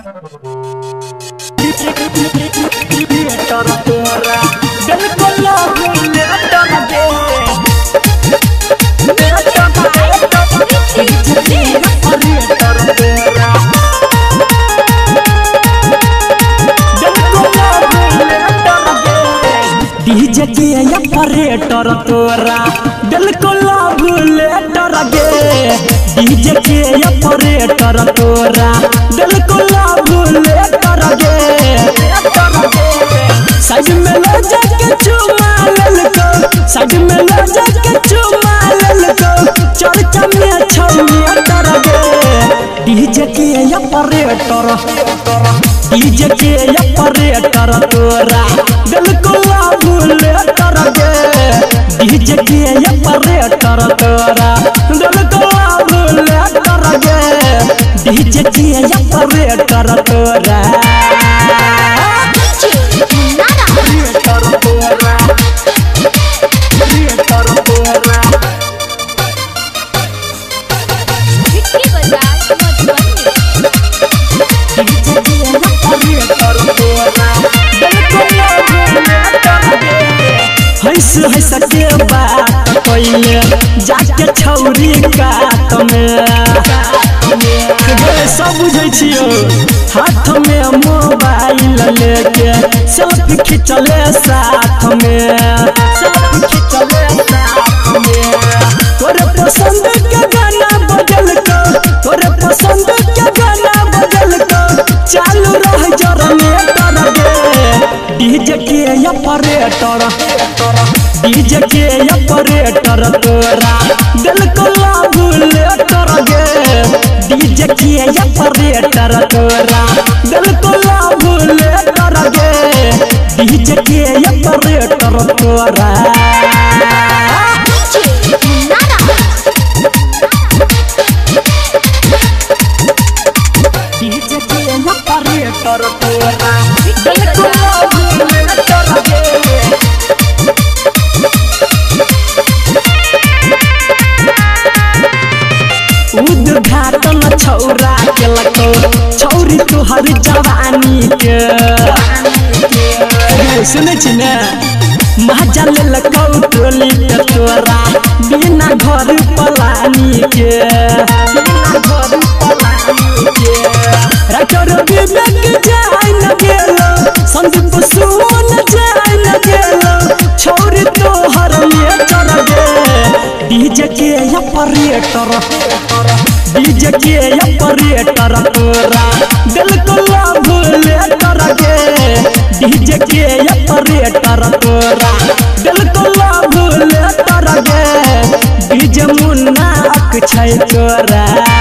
DJ के operator तोरा बिल्कुल लव लेटर गे। डीजे के ऑपरेटर तोरा बिल्कुल लव लेटर गे। साइड में ले जाके चुमा लेलको, साइड में ले जाके चुमा लेलको, चर्चा में छौलिया तर गे। डीजे के ऑपरेटर तोरा बिल्कुल लव लेटर गे। डीजे के ऑपरेटर तोरा बिल्कुल लव लेटर गे। डीजे के ऑपरेटर तोरा हैस के बात कइले जाके छौरी कात में सब बुझै छियो। हाथ में मोबाइल लेके सेल्फी खिंचले साथ में, सेल्फी खिंचले साथ में। तोरे पसंद के गाना बजल को, तोरे पसंद के गाना बजल को, चालू रह जनरेटर गे। डीजे के ऑपरेटर तोरा बिल्कुल लव लेटर गे। डीजे के ऑपरेटर तोरा बिल्कुल लव लेटर गे। डीजे के ऑपरेटर तोरा डीजे के ऑपरेटर तोरा बिल्कुल लव लेटर गे। उद्घाटन छौरा के लको छौरी तोहर जवानी के सुने छी ने। महाजा लको टोली के तोरा बिना घर पलानी के, बिना घर पलानी के। राइटर विवेक जाय न गेलो, संदीप सुमन जाय न गेलो, छौरी तोहर लेटर गे। डीजे के ऑपरेटर तोरा बिल्कुल लव लेटर गे। डीजे के ऑपरेटर तोरा बिल्कुल लव लेटर गे। डीजे मुन्ना अक्षय तोरा।